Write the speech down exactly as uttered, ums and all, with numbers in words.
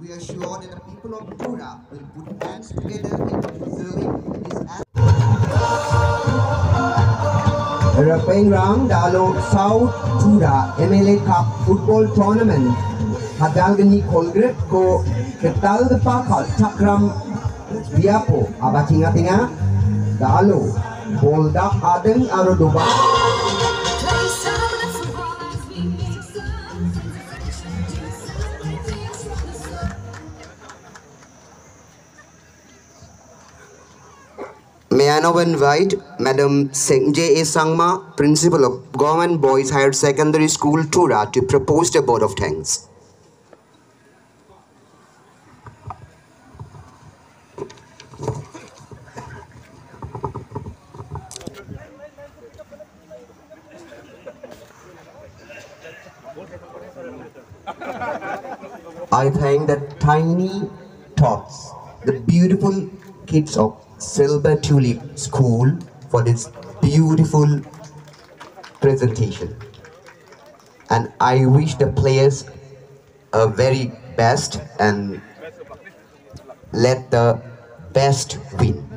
We are sure that the people of Tura will put hands together in preserving this aspect. Rapengrang Dalo South Tura M L A Cup Football Tournament Hadalgani Kolgret ko Ketal the Pakal Chakram Biapo Abatinga Tinga Dalo Boldak Adeng Arodoba. May I now invite Madam J A Sangma, Principal of Government Boys Higher Secondary School, Tura, to propose the vote of thanks. I thank the tiny tots, the beautiful kids of Silver Tulip School for this beautiful presentation. And I wish the players a very best and let the best win.